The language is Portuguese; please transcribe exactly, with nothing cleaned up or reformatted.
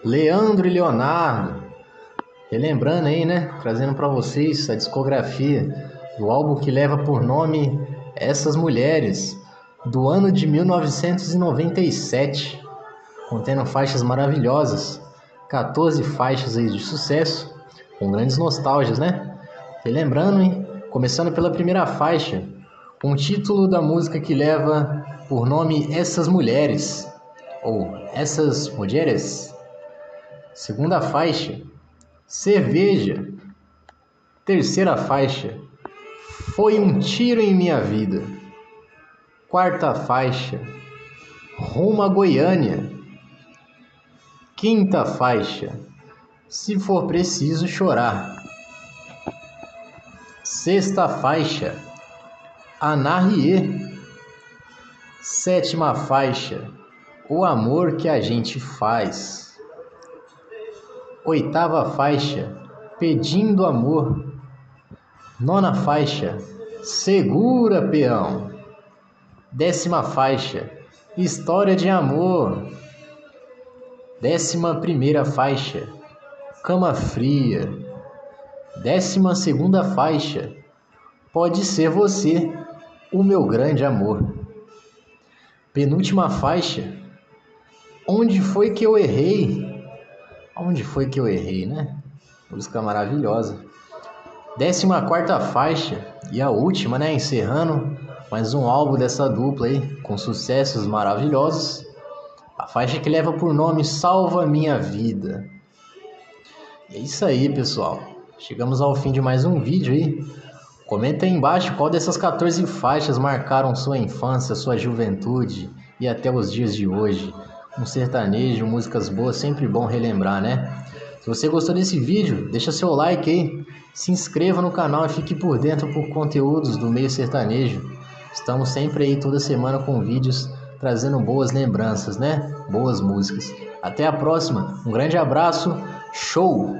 Leandro e Leonardo, relembrando aí, né? Trazendo para vocês a discografia do álbum que leva por nome Essas Mulheres, do ano de mil novecentos e noventa e sete, contendo faixas maravilhosas, quatorze faixas aí de sucesso, com grandes nostalgias, né? Relembrando, hein? Começando pela primeira faixa, com o título da música que leva por nome Essas Mulheres, ou Essas Mulheres. Segunda faixa, Cerveja. Terceira faixa, Foi um Tiro em Minha Vida. Quarta faixa, Rumo a Goiânia. Quinta faixa, Se For Preciso Chorar. Sexta faixa, Anarrie. Sétima faixa, O Amor que a Gente Faz. Oitava faixa, Pedindo Amor. Nona faixa, Segura, Peão. Décima faixa, História de Amor. Décima primeira faixa, Cama Fria. Décima segunda faixa, Pode Ser Você, o Meu Grande Amor. Penúltima faixa, Onde Foi Que Eu Errei? Onde foi que eu errei, né? Música maravilhosa. Décima quarta faixa, e a última, né? Encerrando mais um álbum dessa dupla aí, com sucessos maravilhosos. A faixa que leva por nome Salva Minha Vida. E é isso aí, pessoal. Chegamos ao fim de mais um vídeo aí. Comenta aí embaixo qual dessas quatorze faixas marcaram sua infância, sua juventude e até os dias de hoje. Um sertanejo, músicas boas, sempre bom relembrar, né? Se você gostou desse vídeo, deixa seu like aí, se inscreva no canal e fique por dentro por conteúdos do meio sertanejo. Estamos sempre aí toda semana com vídeos trazendo boas lembranças, né? Boas músicas. Até a próxima, um grande abraço, show!